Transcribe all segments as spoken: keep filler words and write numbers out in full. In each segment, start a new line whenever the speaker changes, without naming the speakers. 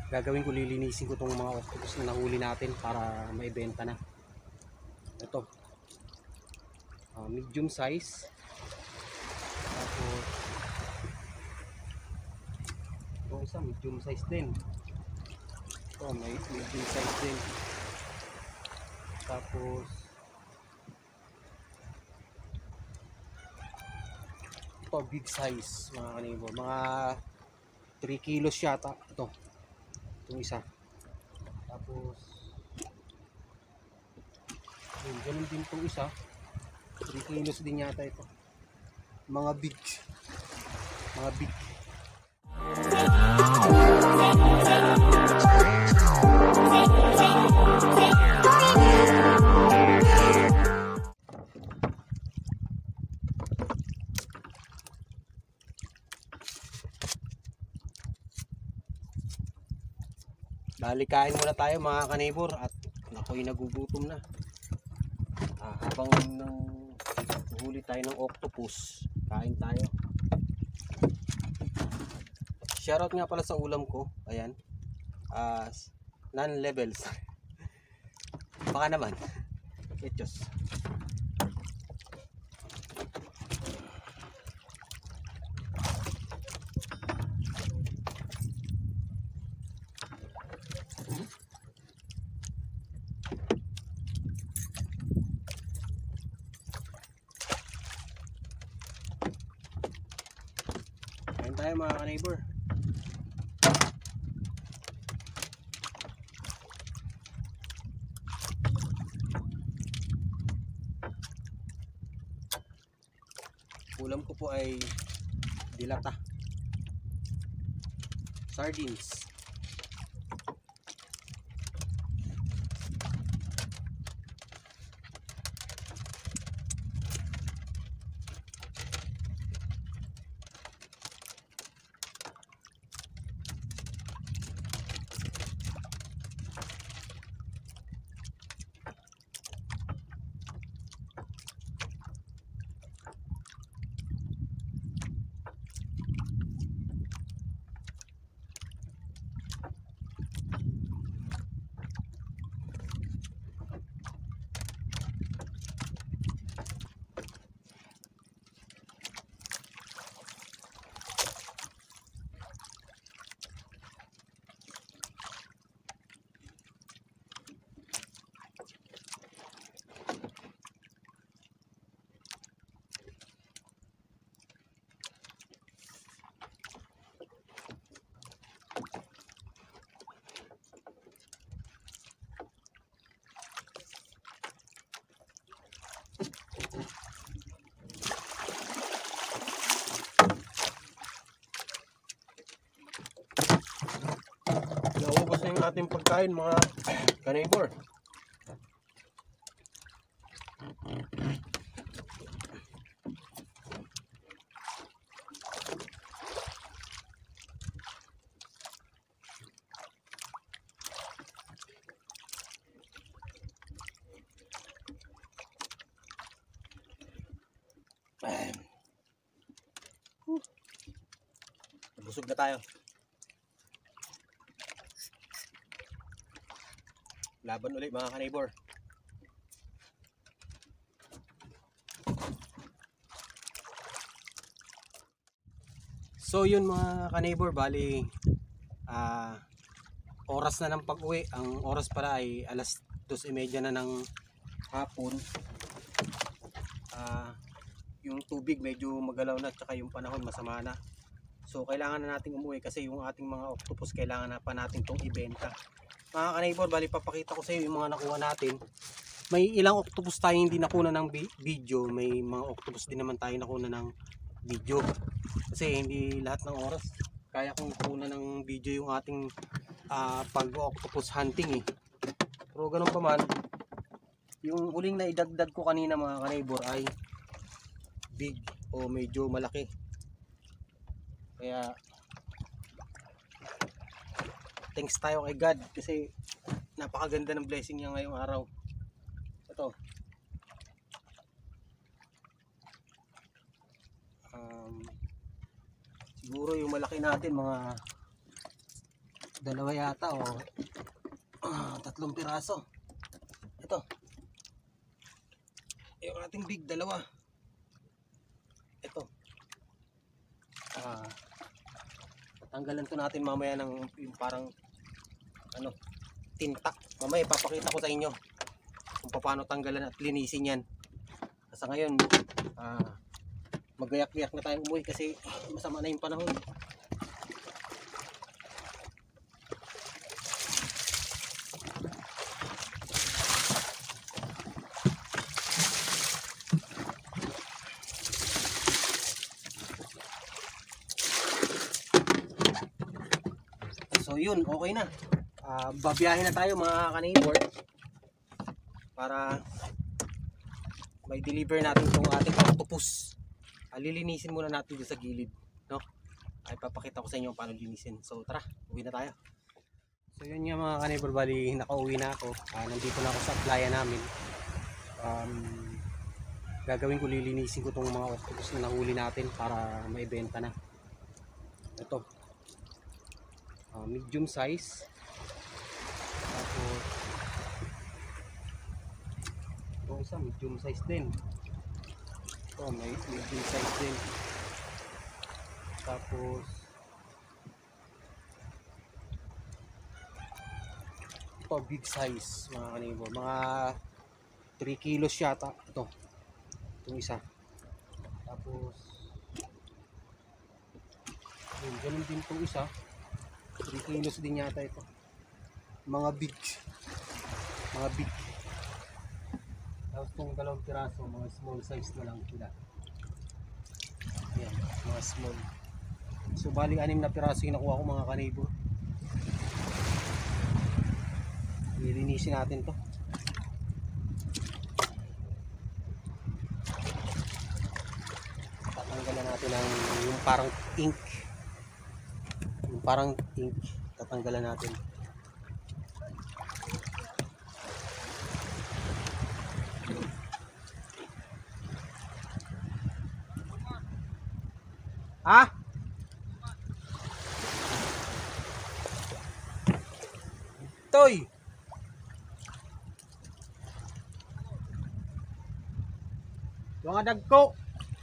gagawin ko, lilinisin ko tong mga octopus na nahuli natin para maibenta na. Ito, uh, medium size. Tapos itong isa medium size din. Ito may medium size din. Tapos ito big size mga kanibor, mga three kilos yata ito, itong isa. Tapos yun, ganun din itong isa, three kilos din yata ito. Mga big, mga big. Bali, kain muna tayo mga kanibor at ako'y nagugutom na. Ah, habang nang huli tayo ng octopus, kain tayo. Shoutout nga pala sa ulam ko, ayan, uh, non-levels. Baka naman, etos. Kain tayo mga ka-neighbor. Ulam ko po ay dilata, sardines. Naubos na yung ating pagkain mga ka-neighbor. Busog na tayo. Laban ulit mga ka-neighbor. So yun mga ka-neighbor, bali uh, oras na ng pag-uwi. Ang oras pala ay alas dos y media na ng hapon. Uh, yung tubig medyo magalaw na, tsaka yung panahon masama na. So kailangan na nating umuwi kasi yung ating mga octopus kailangan na pa natin itong ibenta. Mga ka-neighbor, bali papakita ko sa iyo yung mga nakuha natin. May ilang octopus tayo hindi nakuha ng video, may mga octopus din naman tayo nakuha ng video. Kasi hindi lahat ng oras kaya kong kuha ng video yung ating uh, pag-octopus hunting eh. Pero ganun pa man, yung huling na idagdag ko kanina mga ka-neighbor ay big o medyo malaki. Kaya thanks tayo kay God kasi napakaganda ng blessing niya ngayong araw. Ito. Um, siguro yung malaki natin mga Dalawa yata o ah, tatlong piraso. Ito. Yung ating big, dalawa. Ito. Ah, tanggalan to natin mamaya ng yung parang ano, tinta. Mamaya ipapakita ko sa inyo kung paano tanggalan at linisin yan. Sa ngayon, ah, magayak-gayak na tayong umuwi kasi masama na yung panahon. So yun, okay na. Uh, babiyahin na tayo mga ka-neighbor para may deliver natin itong ating octopus. Uh, lilinisin muna natin dito sa gilid, no? Ay papakita ko sa inyo paano linisin. So tara, uwi na tayo. So yun nga mga ka-neighbor, bali nakauwi na ako. Uh, nandito na ako sa playa namin. Um, gagawin ko, lilinisin ko itong mga octopus na nahuli natin para maibenta na. Ito. Uh, medium size. Tapos ito isa medium size din. Ito may medium size din. Tapos ito big size mga ka-neighbor, mga three kilos yata ito, itong isa. Tapos yun, ganun din itong isa, three kilos din yata ito. Mga big, mga big. Tapos itong dalawang piraso, mga small size na lang sila. Yan, mga small. So bali anim na piraso yung nakuha ko mga ka-neighbor. Lilinisin natin to. Tatanggalan natin ang yung parang ink. Yung parang ink, tatanggalan natin. Ha? Toy. Mga dagko.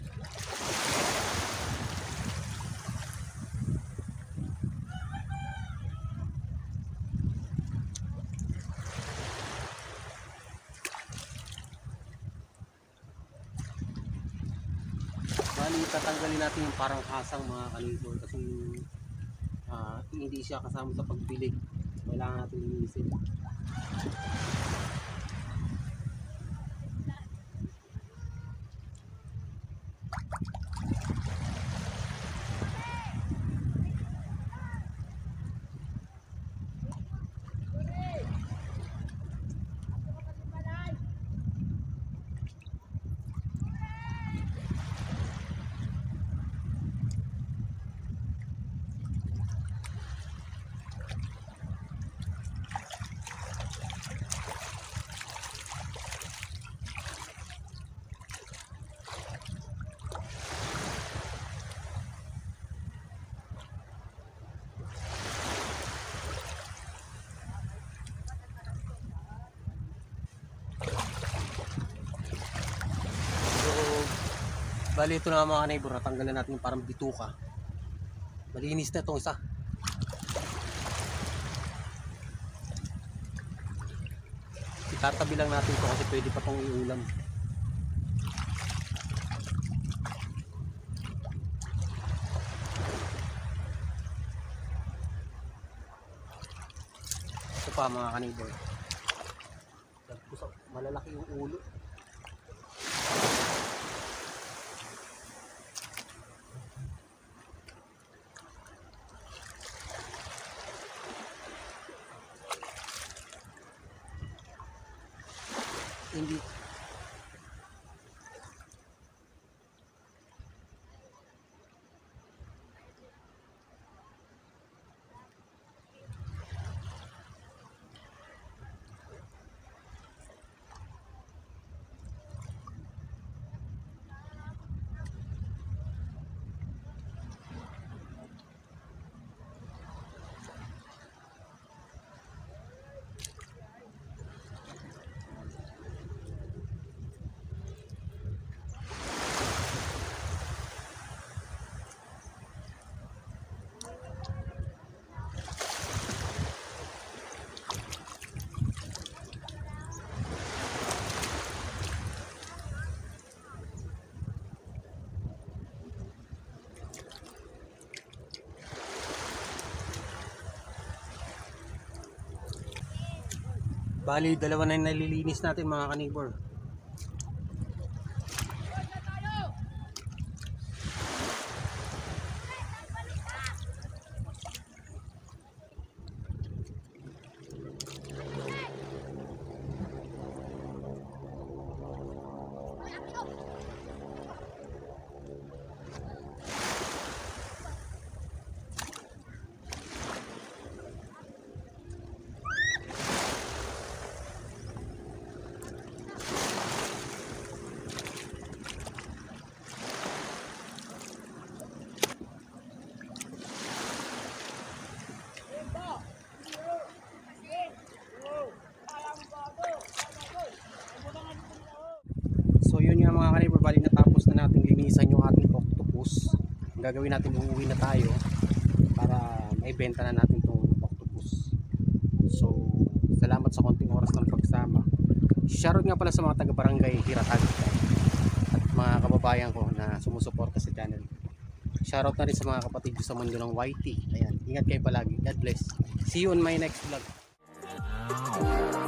Bali, tatanggalin natin yung parang hasang mga ka-neighbor kasi uh, hindi siya kasama sa pagbilig. Kailangan natin linisin. Bali ito na mga neighbor, natanggalan natin yung parang bituka. Malinis na itong isa. Itatabi lang natin ito kasi pwede pa itong iulam. Ito pa mga ka-neighbor. Malalaki yung ulo. Hindi Bali, dalawa na yung nalilinis natin mga kanibor. So yun nga mga kanibor, bali natapos na natin linisan yung ating octopus. Ang gagawin natin, uuwi na tayo para maibenta na natin itong octopus. So salamat sa konting oras ng pagsama. Shoutout nga pala sa mga taga-barangay Hiratag at mga kababayan ko na sumusuporta sa channel. Shoutout na rin sa mga kapatid ko sa mundo ng Y T. Ayan, ingat kayo palagi. God bless. See you on my next vlog.